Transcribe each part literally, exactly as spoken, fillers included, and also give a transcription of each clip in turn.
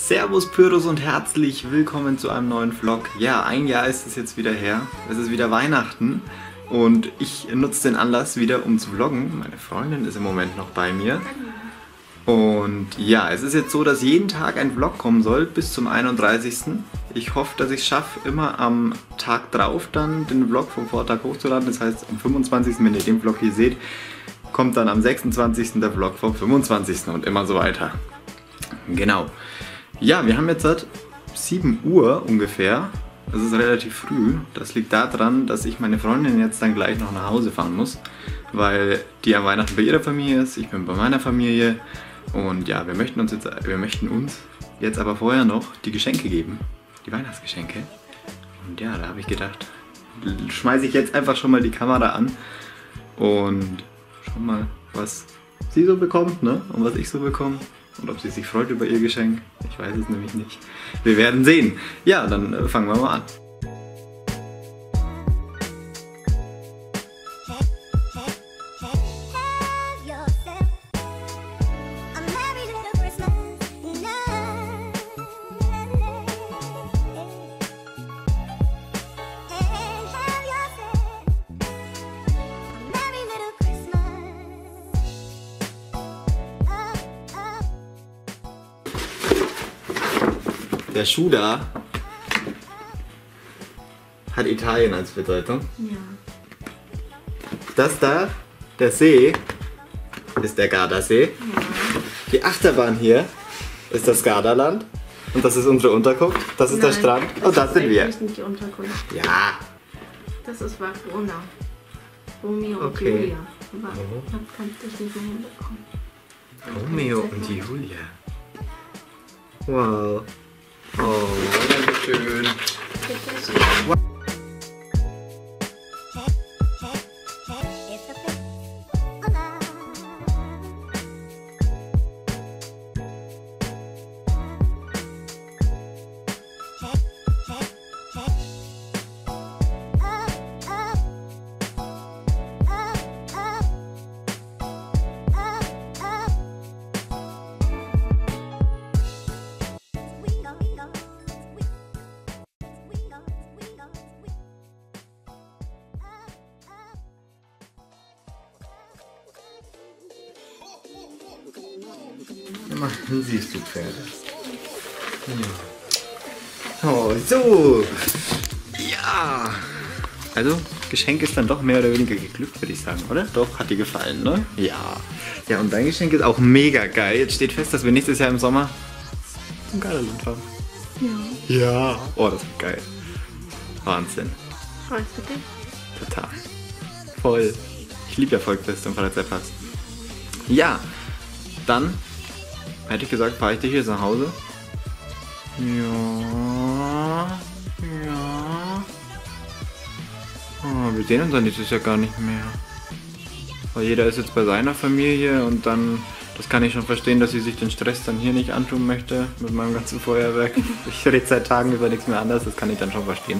Servus Pyros und herzlich willkommen zu einem neuen Vlog. Ja, ein Jahr ist es jetzt wieder her. Es ist wieder Weihnachten und ich nutze den Anlass wieder, um zu vloggen. Meine Freundin ist im Moment noch bei mir. Und ja, es ist jetzt so, dass jeden Tag ein Vlog kommen soll bis zum einunddreißigsten Ich hoffe, dass ich es schaffe, immer am Tag drauf dann den Vlog vom Vortag hochzuladen. Das heißt, am fünfundzwanzigsten wenn ihr den Vlog hier seht, kommt dann am sechsundzwanzigsten der Vlog vom fünfundzwanzigsten und immer so weiter. Genau. Ja, wir haben jetzt seit sieben Uhr ungefähr. Das ist relativ früh. Das liegt daran, dass ich meine Freundin jetzt dann gleich noch nach Hause fahren muss, weil die am Weihnachten bei ihrer Familie ist, ich bin bei meiner Familie. Und ja, wir möchten uns jetzt, wir möchten uns jetzt aber vorher noch die Geschenke geben, die Weihnachtsgeschenke. Und ja, da habe ich gedacht, schmeiße ich jetzt einfach schon mal die Kamera an und schau mal, was sie so bekommt, ne? Und was ich so bekomme. Und ob sie sich freut über ihr Geschenk. Ich weiß es nämlich nicht. Wir werden sehen. Ja, dann äh, fangen wir mal an. Der Schuh da hat Italien als Bedeutung. Ja. Das da, der See, ist der Gardasee. Ja. Die Achterbahn hier ist das Gardaland. Und das ist unsere Unterkunft. Das ist Nein, der Strand. das Und das ist sind wir. eigentlich nicht die Unterkunft. Ja. Das ist Varona. Romeo und Okay. Julia. Aber Oh. das kannst du nicht mehr hinbekommen. Romeo und die Julia. Wow. Oh, danke schön. Bitte schön. Dann siehst du Pferde. Ja. Oh, so. Ja. Also, Geschenk ist dann doch mehr oder weniger geglückt, würde ich sagen, oder? Doch, hat dir gefallen, ne? Ja. Ja, und dein Geschenk ist auch mega geil. Jetzt steht fest, dass wir nächstes Jahr im Sommer zum Gardaland fahren. Ja. Ja. Oh, das wird geil. Wahnsinn. Freust du dich? Total. Voll. Ich liebe ja Volksfest und Freizeitparks. Ja. Dann hätte ich gesagt, fahre ich dich jetzt nach Hause. Ja. Ja. Oh, wir sehen uns dann nächstes Jahr gar nicht mehr. Weil jeder ist jetzt bei seiner Familie und dann, das kann ich schon verstehen, dass sie sich den Stress dann hier nicht antun möchte mit meinem ganzen Feuerwerk. Ich rede seit Tagen über nichts mehr anderes, das kann ich dann schon verstehen.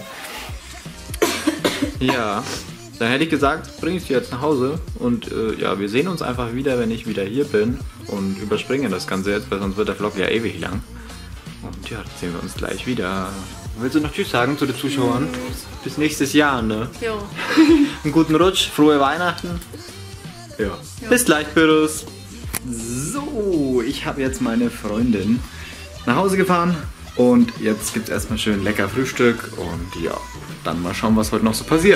Ja. Dann hätte ich gesagt, bringe ich sie jetzt nach Hause und äh, ja, wir sehen uns einfach wieder, wenn ich wieder hier bin und überspringen das Ganze jetzt, weil sonst wird der Vlog ja ewig lang. Und ja, dann sehen wir uns gleich wieder. Willst du noch Tschüss sagen zu den Zuschauern? Bis nächstes Jahr, ne? Ja. Einen guten Rutsch, frohe Weihnachten. Ja. Ja. Bis gleich, Pyros. So, ich habe jetzt meine Freundin nach Hause gefahren und jetzt gibt es erstmal schön lecker Frühstück und ja, dann mal schauen, was heute noch so passiert.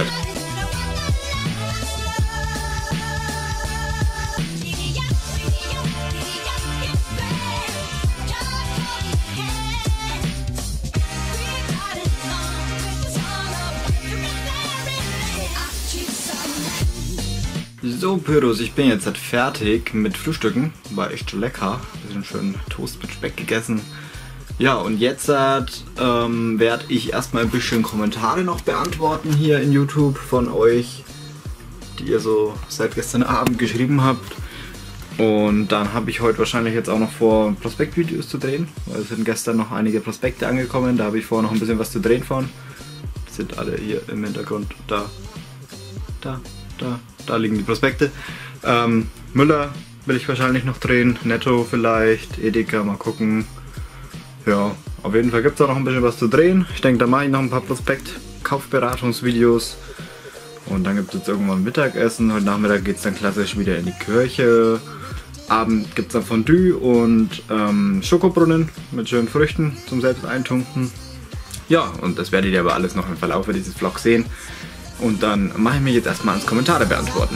So Pyros, ich bin jetzt halt fertig mit Frühstücken, war echt lecker, bisschen schön Toast mit Speck gegessen. Ja, und jetzt ähm, werde ich erstmal ein bisschen Kommentare noch beantworten hier in YouTube von euch, die ihr so seit gestern Abend geschrieben habt. Und dann habe ich heute wahrscheinlich jetzt auch noch vor, Prospektvideos zu drehen, weil es sind gestern noch einige Prospekte angekommen, da habe ich vor, noch ein bisschen was zu drehen von. Die sind alle hier im Hintergrund, da, da, da. Da liegen die Prospekte. Ähm, Müller will ich wahrscheinlich noch drehen. Netto vielleicht. Edeka, mal gucken. Ja, auf jeden Fall gibt es auch noch ein bisschen was zu drehen. Ich denke, da mache ich noch ein paar Prospekt-Kaufberatungsvideos. Und dann gibt es jetzt irgendwann Mittagessen. Heute Nachmittag geht es dann klassisch wieder in die Kirche. Abend gibt es dann Fondue und ähm, Schokobrunnen mit schönen Früchten zum selbst eintunken. Ja, und das werdet ihr aber alles noch im Verlauf dieses Vlogs sehen. Und dann mache ich mich jetzt erstmal ans Kommentare beantworten.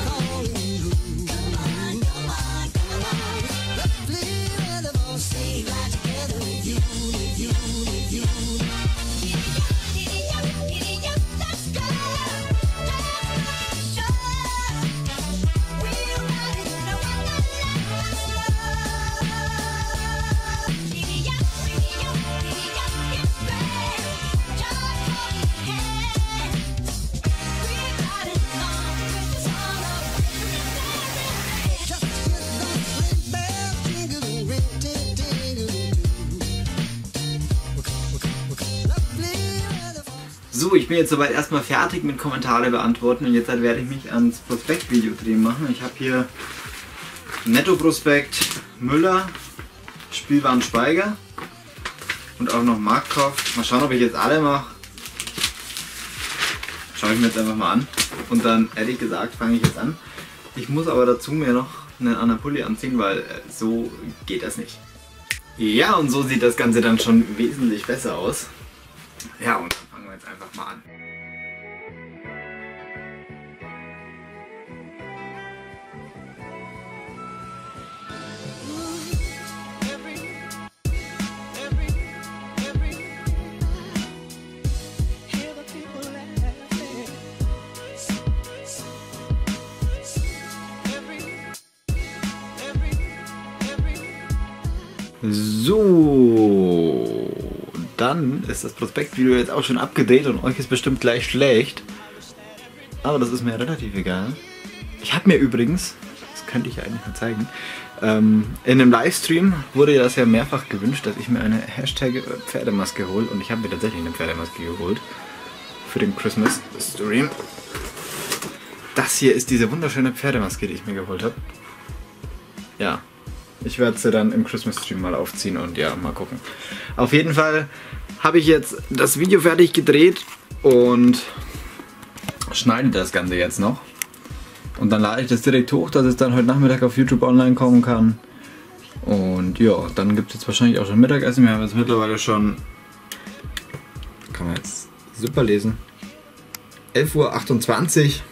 So, ich bin jetzt soweit erstmal fertig mit Kommentare beantworten und jetzt halt werde ich mich ans Prospektvideo drehen machen. Ich habe hier Netto-Prospekt Müller, Spielwaren Speiger und auch noch Marktkauf. Mal schauen, ob ich jetzt alle mache. Schaue ich mir jetzt einfach mal an. Und dann, ehrlich gesagt, fange ich jetzt an. Ich muss aber dazu mir noch einen anderen Pulli anziehen, weil so geht das nicht. Ja, und so sieht das Ganze dann schon wesentlich besser aus. Ja, und dann fangen wir jetzt einfach mal an. So, dann ist das Prospektvideo jetzt auch schon abgedreht und euch ist bestimmt gleich schlecht. Aber das ist mir relativ egal. Ich habe mir übrigens, das könnte ich ja eigentlich mal zeigen, ähm, in einem Livestream wurde das ja mehrfach gewünscht, dass ich mir eine Hashtag Pferdemaske hole. Und ich habe mir tatsächlich eine Pferdemaske geholt für den Christmas Stream. Das hier ist diese wunderschöne Pferdemaske, die ich mir geholt habe. Ja. Ich werde sie dann im Christmas Stream mal aufziehen und ja, mal gucken. Auf jeden Fall habe ich jetzt das Video fertig gedreht und schneide das Ganze jetzt noch. Und dann lade ich das direkt hoch, dass es dann heute Nachmittag auf YouTube online kommen kann. Und ja, dann gibt es jetzt wahrscheinlich auch schon Mittagessen. Wir haben jetzt mittlerweile schon, kann man jetzt super lesen, elf Uhr achtundzwanzig.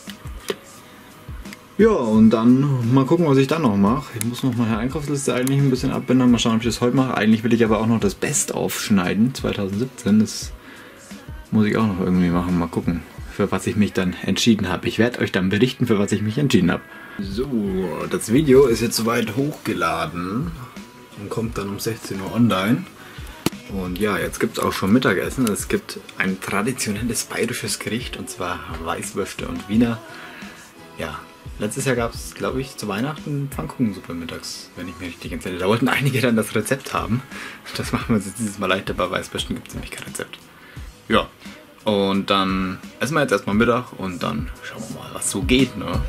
Ja, und dann mal gucken, was ich dann noch mache. Ich muss noch meine Einkaufsliste eigentlich ein bisschen abändern. Mal schauen, ob ich das heute mache. Eigentlich will ich aber auch noch das Best-of schneiden, zwanzig siebzehn. Das muss ich auch noch irgendwie machen. Mal gucken, für was ich mich dann entschieden habe. Ich werde euch dann berichten, für was ich mich entschieden habe. So, das Video ist jetzt soweit hochgeladen und kommt dann um sechzehn Uhr online. Und ja, jetzt gibt es auch schon Mittagessen. Es gibt ein traditionelles bayerisches Gericht, und zwar Weißwürste und Wiener. Ja. Letztes Jahr gab es, glaube ich, zu Weihnachten Pfannkuchensuppe mittags, wenn ich mich richtig entsinne. Da wollten einige dann das Rezept haben. Das machen wir uns jetzt dieses Mal leichter. Bei Weißwürsten gibt es nämlich kein Rezept. Ja, und dann essen wir jetzt erstmal Mittag und dann schauen wir mal, was so geht, ne?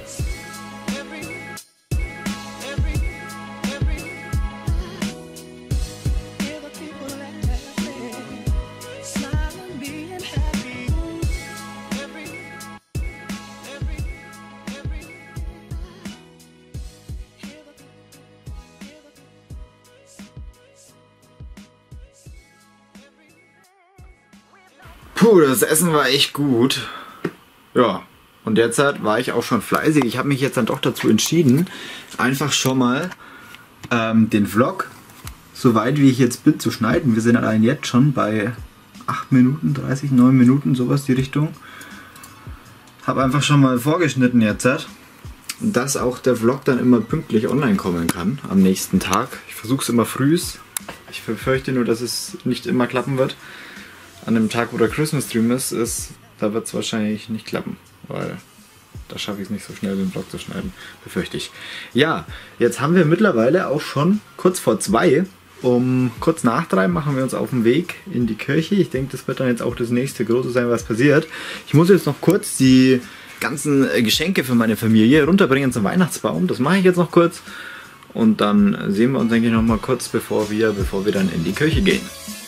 Puh, das Essen war echt gut. Ja, und derzeit war ich auch schon fleißig. Ich habe mich jetzt dann doch dazu entschieden, einfach schon mal ähm, den Vlog, so weit wie ich jetzt bin, zu schneiden. Wir sind allein jetzt schon bei acht Minuten, dreißig, neun Minuten, sowas die Richtung. Habe einfach schon mal vorgeschnitten jetzt, dass auch der Vlog dann immer pünktlich online kommen kann am nächsten Tag. Ich versuche es immer frühs. Ich befürchte nur, dass es nicht immer klappen wird. An dem Tag, wo der Christmas Stream ist, ist da wird es wahrscheinlich nicht klappen, weil da schaffe ich es nicht so schnell, den Vlog zu schneiden, befürchte ich. Ja, jetzt haben wir mittlerweile auch schon kurz vor zwei. Um kurz nach drei machen wir uns auf den Weg in die Kirche. Ich denke, das wird dann jetzt auch das nächste Große sein, was passiert. Ich muss jetzt noch kurz die ganzen Geschenke für meine Familie runterbringen zum Weihnachtsbaum. Das mache ich jetzt noch kurz. Und dann sehen wir uns, denke ich, noch mal kurz bevor wir, bevor wir dann in die Kirche gehen.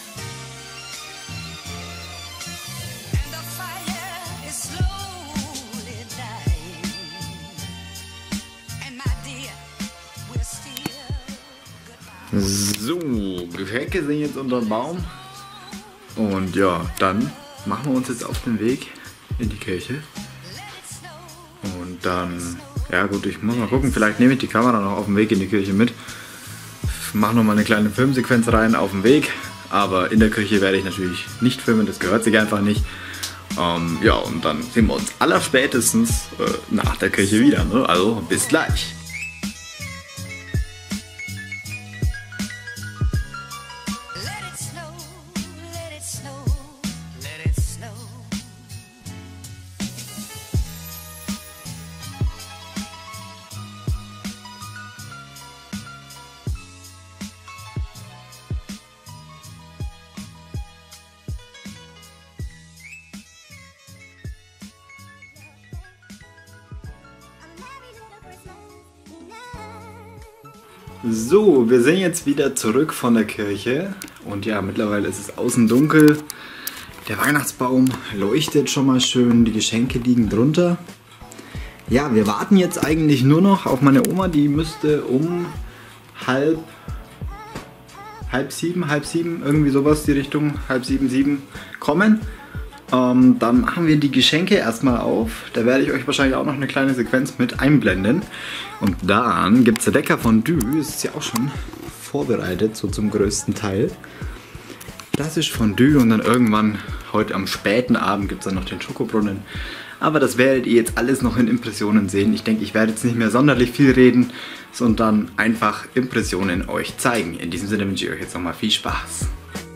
So, Geschenke sind jetzt unter dem Baum. Und ja, dann machen wir uns jetzt auf den Weg in die Kirche. Und dann, ja gut, ich muss mal gucken, vielleicht nehme ich die Kamera noch auf dem Weg in die Kirche mit. Mache noch mal eine kleine Filmsequenz rein auf dem Weg. Aber in der Kirche werde ich natürlich nicht filmen, das gehört sich einfach nicht. Ähm, ja, und dann sehen wir uns allerspätestens äh, nach der Kirche wieder. Ne? Also bis gleich. So, wir sind jetzt wieder zurück von der Kirche und ja, mittlerweile ist es außen dunkel. Der Weihnachtsbaum leuchtet schon mal schön, die Geschenke liegen drunter. Ja, wir warten jetzt eigentlich nur noch auf meine Oma, die müsste um halb, halb sieben, halb sieben, irgendwie sowas die Richtung, halb sieben, sieben kommen. Ähm, dann machen wir die Geschenke erstmal auf. Da werde ich euch wahrscheinlich auch noch eine kleine Sequenz mit einblenden. Und dann gibt es Lecker Fondue. Das ist ja auch schon vorbereitet, so zum größten Teil. Klassisch Fondue und dann irgendwann heute am späten Abend gibt es dann noch den Schokobrunnen. Aber das werdet ihr jetzt alles noch in Impressionen sehen. Ich denke, ich werde jetzt nicht mehr sonderlich viel reden, sondern einfach Impressionen euch zeigen. In diesem Sinne wünsche ich euch jetzt nochmal viel Spaß.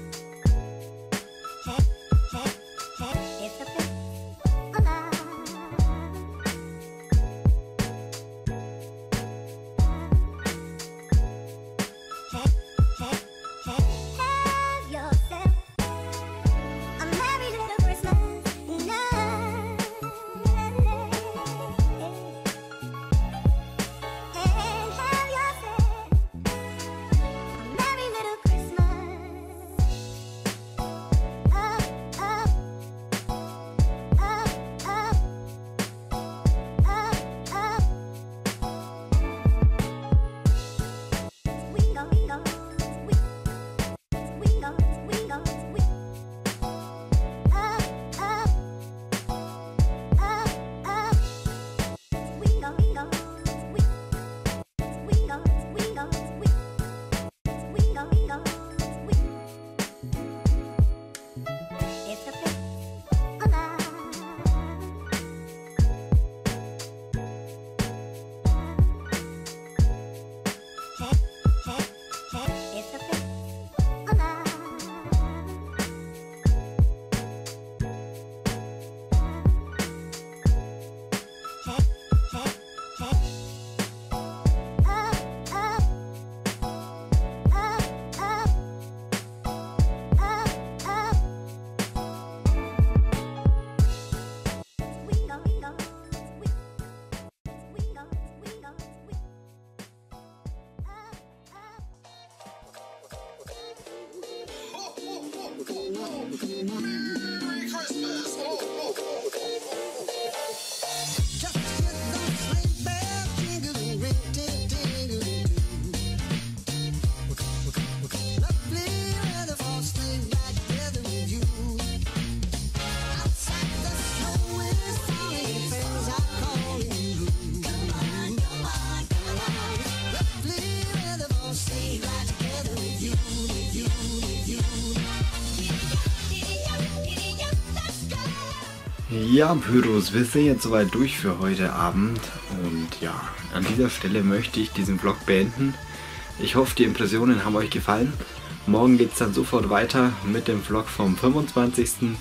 Ja, Pyros, wir sind jetzt soweit durch für heute Abend und ja, an dieser Stelle möchte ich diesen Vlog beenden. Ich hoffe, die Impressionen haben euch gefallen. Morgen geht es dann sofort weiter mit dem Vlog vom fünfundzwanzigsten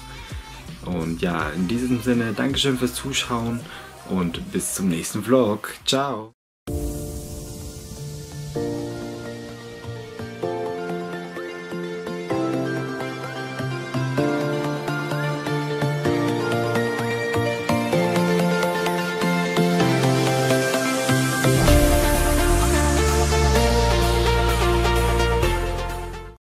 Und ja, in diesem Sinne, Dankeschön fürs Zuschauen und bis zum nächsten Vlog. Ciao!